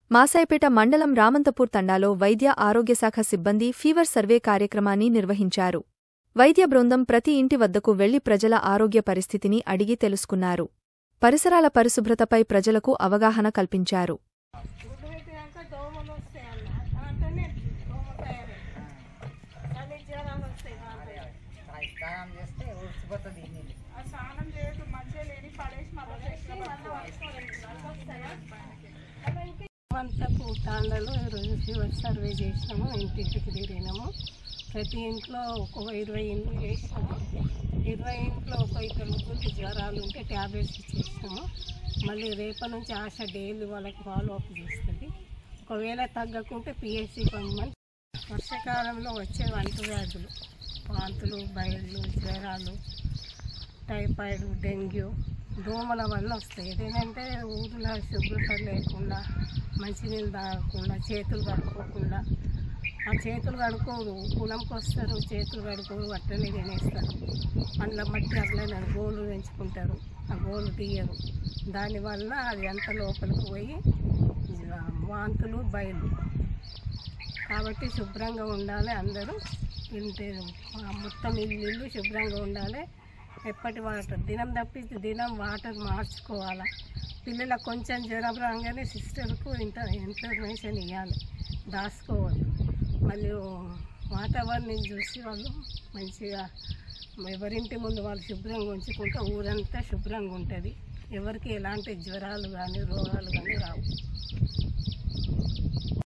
మాసాయిపేట మండలం రామంతపూర్ తండాలో వైద్య ఆరోగ్య శాఖ సిబ్బంది ఫీవర్ సర్వే కార్యక్రమాన్ని నిర్వహించారు. వైద్య బృందం ప్రతి ఇంటి వద్దకు వెళ్లి ప్రజల ఆరోగ్య పరిస్థితిని అడిగి తెలుసుకున్నారు. పరిసరాల పరిశుభ్రతపై ప్రజలకు అవగాహన కల్పించారు. రామంతపూర్ తాండాలో ఈరోజు ఫీవర్ సర్వే చేసినాము. ఇంటింటికి తిరిగినాము. ప్రతి ఇంట్లో ఒక 20 ఇండ్లు చేసినాము. 20 ఇంట్లో ఒక 2 ముగ్గురికి జ్వరాలు ఉంటే ట్యాబ్లెట్స్ ఇచ్చేసినాము. మళ్ళీ రేపటి నుంచి ఆశ డైలీ వాళ్ళకి ఫాలో అప్ చేస్తుంది. ఒకవేళ తగ్గకుంటే పిహెచ్సి పంపమని. వర్షాకాలంలో వచ్చే అంటువ్యాధులు, వాంతులు, బయళ్ళు, జ్వరాలు, టైఫాయిడ్, డెంగ్యూ, దోమల వల్ల వస్తాయి. ఏదేంటంటే ఊరిలో శుభ్రత లేకుండా, మంచినీళ్ళు తాగకుండా, చేతులు కడుక్కోకుండా, ఆ చేతులు కడుక్కోరు, పొలంకి వస్తారు, చేతులు కడుక్కోరు, అట్టనే తినేస్తారు. అందులో మట్టి అట్లనే గోళ్ళు పెంచుకుంటారు, ఆ గోళ్ళు తీయరు. దానివల్ల అది అంత లోపలికి పోయి వాంతులు, బయలు. కాబట్టి శుభ్రంగా ఉండాలి. అందరూ ఇంటి మొత్తం ఇల్లు శుభ్రంగా ఉండాలి. ఎప్పటి వాటర్ దినం తప్పించి దినం వాటర్ మార్చుకోవాలి. పిల్లలకు కొంచెం జ్వరం రాగానే సిస్టర్కు ఇన్ఫర్మేషన్ ఇవ్వాలి, దాచుకోవద్దు. మళ్ళీ వాతావరణం చూసి వాళ్ళు మంచిగా ఎవరింటి ముందు వాళ్ళు శుభ్రంగా ఉంచుకుంటే ఊరంతా శుభ్రంగా ఉంటుంది. ఎవరికి ఎలాంటి జ్వరాలు కానీ రోగాలు కానీ రావు.